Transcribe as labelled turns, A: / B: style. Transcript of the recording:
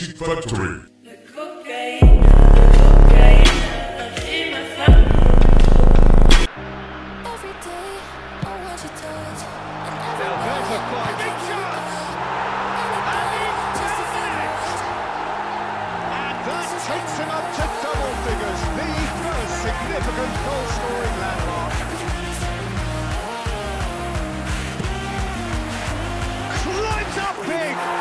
A: Music Factory.
B: Takes him up to double figures, the first significant goal-scoring landmark. Climbs up big.